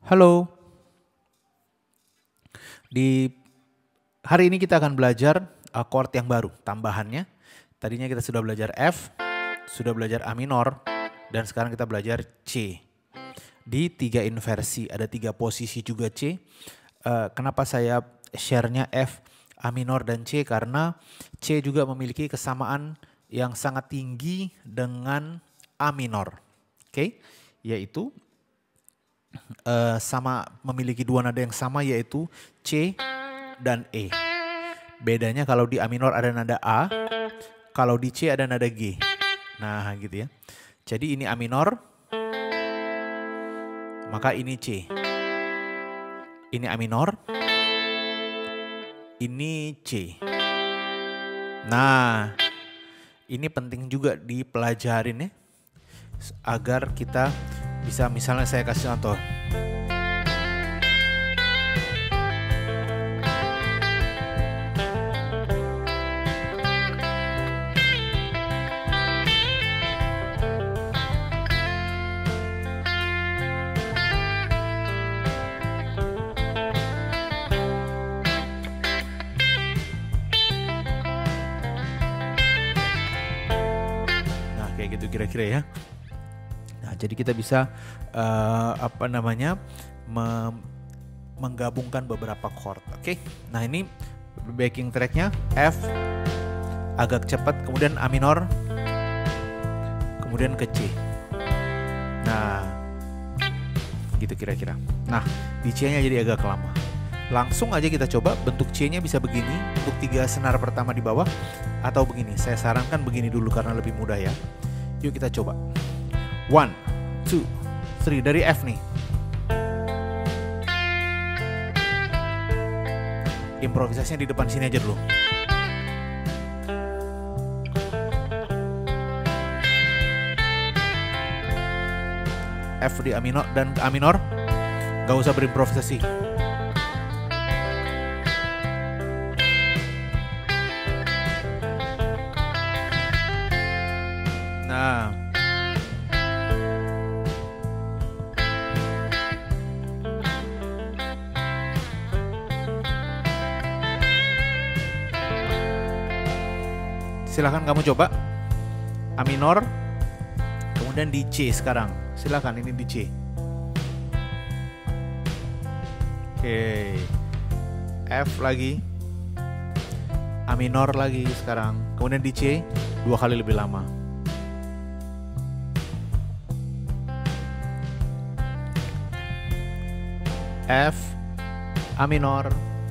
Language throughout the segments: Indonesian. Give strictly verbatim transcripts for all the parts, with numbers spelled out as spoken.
Halo, di hari ini kita akan belajar uh, chord yang baru, tambahannya. Tadinya kita sudah belajar F, sudah belajar A minor, dan sekarang kita belajar C. Di tiga inversi, ada tiga posisi juga C. Uh, kenapa saya share-nya F, A minor, dan C? Karena C juga memiliki kesamaan yang sangat tinggi dengan A minor. Oke, okay? Yaitu Uh, sama memiliki dua nada yang sama yaitu C dan E. Bedanya kalau di A minor ada nada A, kalau di C ada nada G. Nah gitu ya. Jadi ini A minor, maka ini C. Ini A minor, ini C. Nah ini penting juga dipelajarin ya, agar kita bisa, misalnya saya kasih contoh. Nah kayak gitu kira-kira ya. Nah, jadi kita bisa uh, apa namanya me menggabungkan beberapa chord. Oke, okay? Nah ini backing tracknya F agak cepat, kemudian A minor, kemudian ke C. Nah, gitu kira-kira. Nah, di C-nya jadi agak lama. Langsung aja kita coba bentuk C-nya bisa begini untuk tiga senar pertama di bawah, atau begini. Saya sarankan begini dulu karena lebih mudah ya. Yuk kita coba. One, two, three dari F nih. Improvisasinya di depan sini aja dulu. F di A minor dan A minor, gak usah berimprovisasi. Nah. Silahkan kamu coba A minor, kemudian di C sekarang. Silahkan ini di C. Oke, F lagi, A minor lagi sekarang, kemudian di C dua kali lebih lama. F, A minor,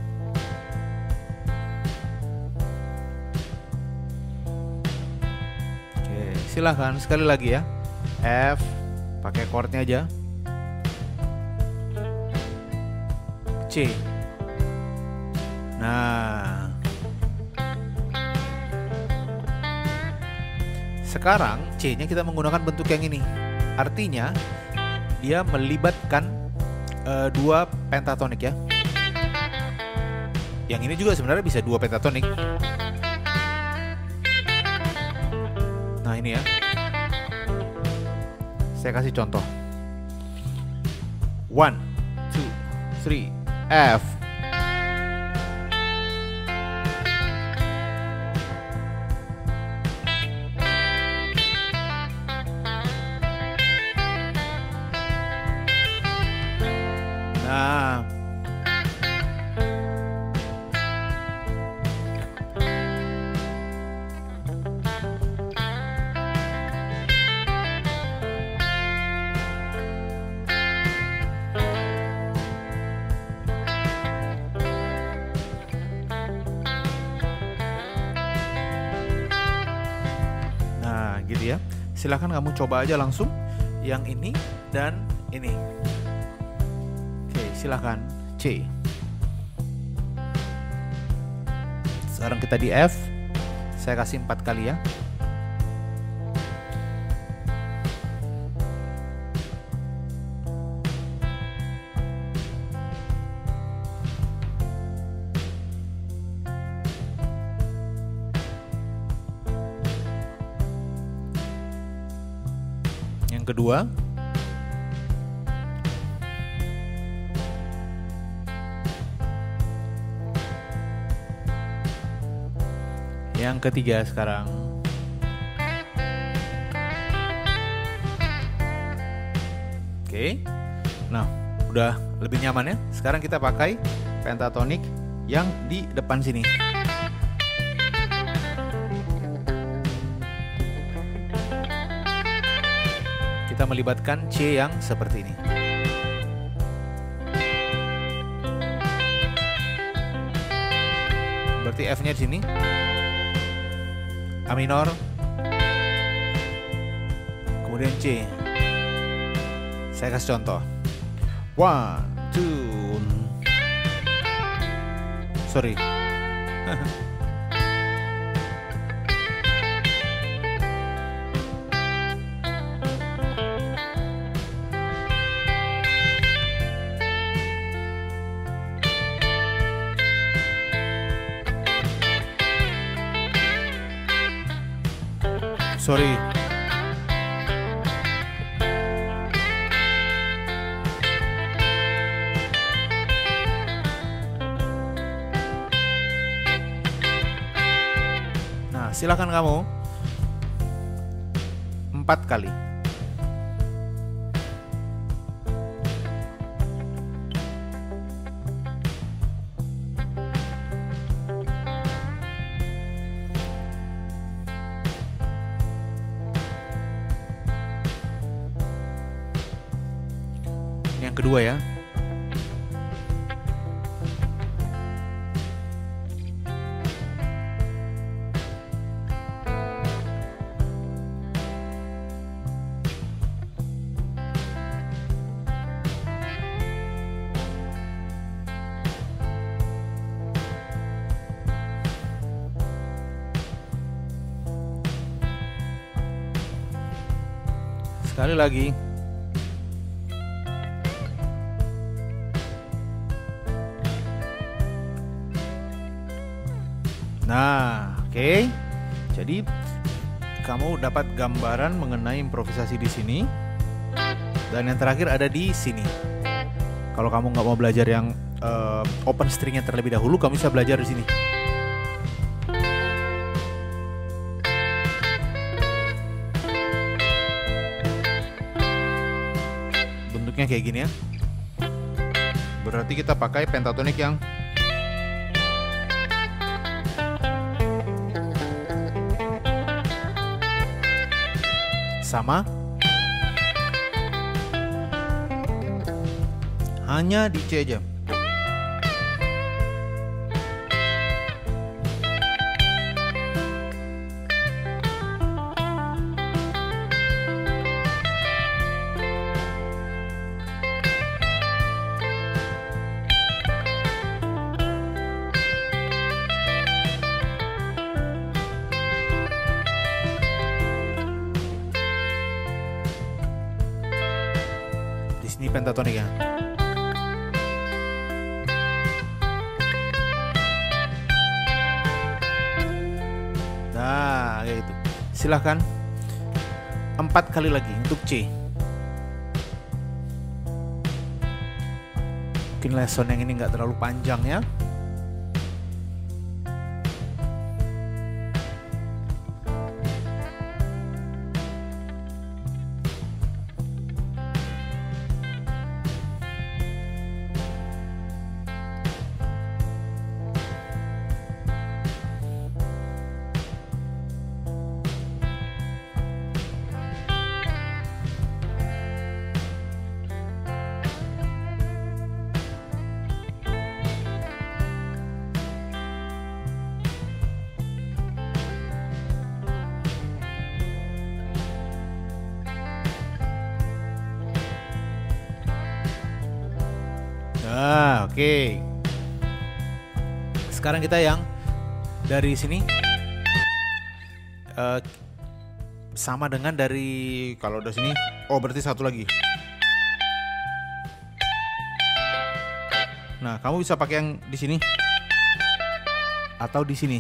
silahkan sekali lagi ya. F pakai chordnya aja. C. Nah, sekarang C-nya kita menggunakan bentuk yang ini. Artinya dia melibatkan uh, dua pentatonik ya. Yang ini juga sebenarnya bisa dua pentatonik. Nah ini ya, saya kasih contoh. One, two, three, F. Nah, gitu ya. Silahkan kamu coba aja langsung yang ini dan ini. Oke, silahkan C. Sekarang kita di F. Saya kasih empat kali ya. Yang kedua, yang ketiga sekarang. Oke. Nah, udah lebih nyaman ya. Sekarang kita pakai pentatonik yang di depan sini. Kita melibatkan C yang seperti ini. Berarti F-nya di sini. A minor. Kemudian C. Saya kasih contoh. One, two. Sorry. Sorry. Nah, silakan kamu empat kali. Yang kedua ya. Sekali lagi. Nah, oke. Okay. Jadi kamu dapat gambaran mengenai improvisasi di sini. Dan yang terakhir ada di sini. Kalau kamu nggak mau belajar yang uh, open stringnya terlebih dahulu, kamu bisa belajar di sini. Bentuknya kayak gini ya. Berarti kita pakai pentatonik yang sama, hanya di C aja. Ini pentatonik ya. Nah, kayak gitu. Silahkan empat kali lagi untuk C. Mungkin lesson yang ini nggak terlalu panjang ya. Nah, oke. Okay. Sekarang kita yang dari sini uh, sama dengan dari kalau dari sini. Oh, berarti satu lagi. Nah, kamu bisa pakai yang di sini atau di sini.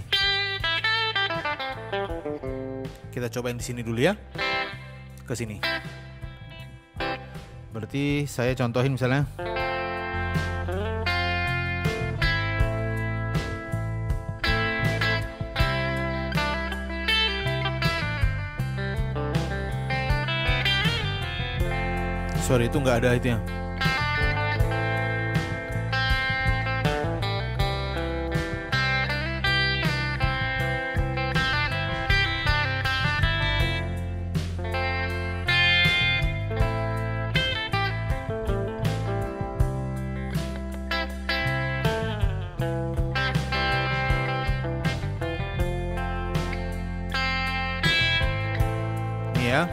Kita coba yang di sini dulu ya. Ke sini. Berarti saya contohin misalnya. Sorry, itu nggak ada itu ya. Ini ya.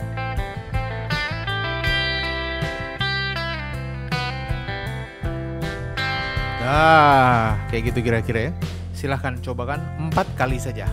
Nah, kayak gitu kira-kira ya. Silahkan cobakan empat kali saja.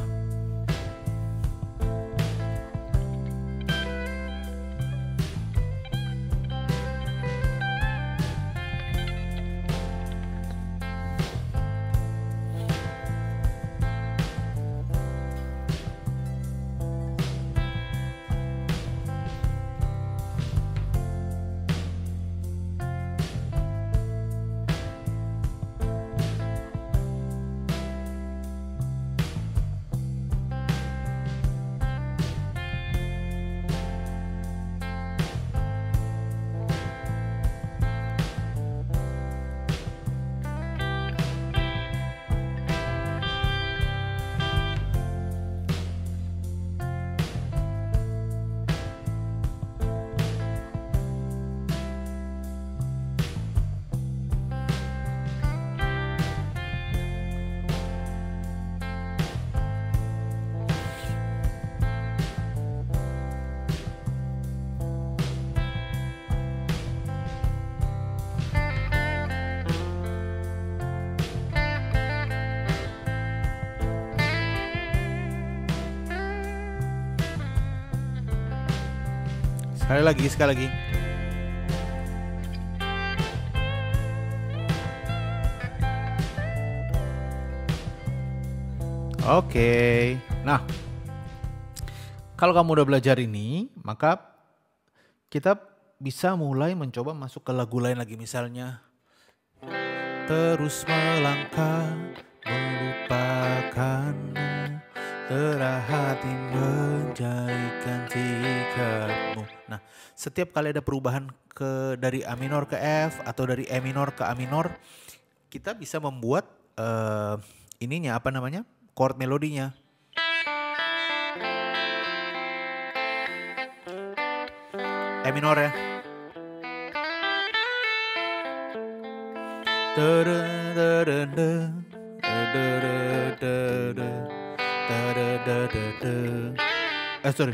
Sekali lagi, sekali lagi. Oke. Nah, kalau kamu udah belajar ini, maka kita bisa mulai mencoba masuk ke lagu lain lagi. Misalnya, terus melangkah melupakanmu, terah hati menjadikan sikapmu. Nah, setiap kali ada perubahan ke dari A minor ke F atau dari E minor ke A minor, kita bisa membuat uh, ininya apa namanya? Chord melodinya. E minor ya. Eh sorry.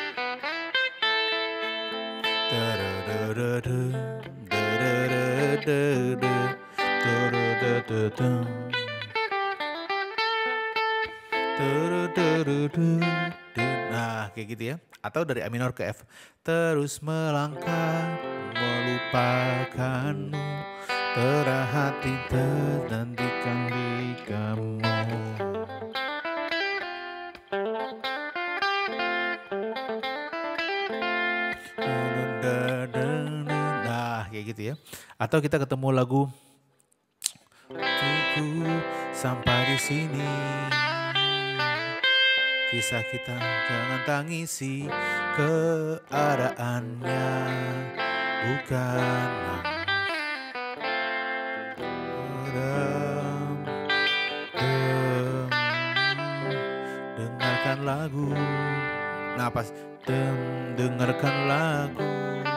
Nah kayak gitu ya. Atau dari A minor ke F. Terus melangkah melupakanmu, terah hati terdantikan di kamu. Nah kayak gitu ya. Atau kita ketemu lagu Tunggu sampai di sini, kisah kita jangan tangisi keadaannya, bukan dengarkan lagu. Nah pas dem, dengarkan lagu.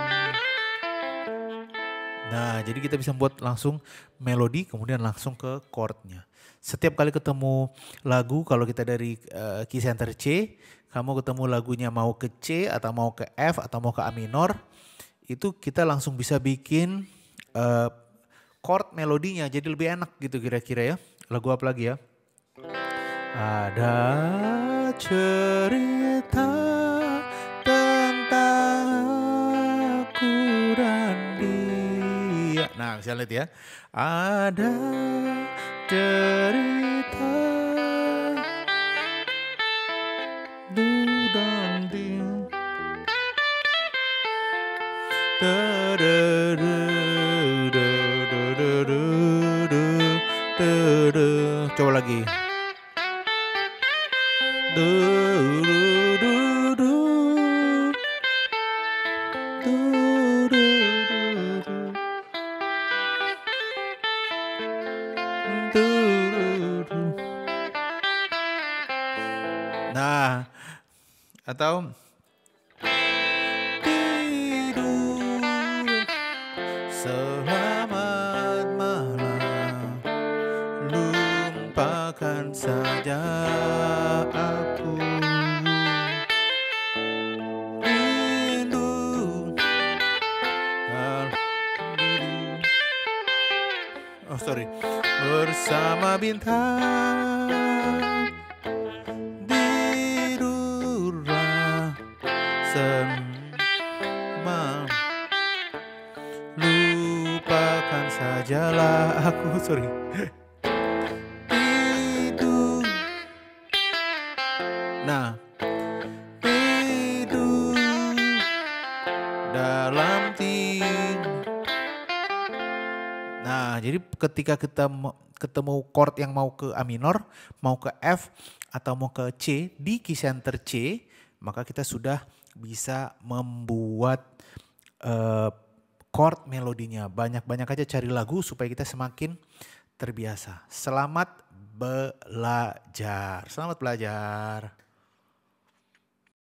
Nah jadi kita bisa buat langsung melodi kemudian langsung ke chordnya. Setiap kali ketemu lagu, kalau kita dari uh, key center C, kamu ketemu lagunya mau ke C atau mau ke F atau mau ke A minor, itu kita langsung bisa bikin uh, chord melodinya jadi lebih enak gitu kira-kira ya. Lagu apa lagi ya? Ada cerita tentang aku dan dia. Nah bisa lihat ya. Ada cerita du dan dia. Coba lagi. Atau tidur, selamat malam, lupakan saja aku. Rindu, oh sorry, bersama bintang, tidurlah senang, lupakan sajalah aku. Sorry. Tidur. Nah, tidur dalam tidur. Nah, jadi ketika kita ketemu chord yang mau ke A minor, mau ke F, atau mau ke C di key center C, maka kita sudah bisa membuat uh, chord melodinya. Banyak-banyak aja cari lagu supaya kita semakin terbiasa. Selamat belajar. Selamat belajar.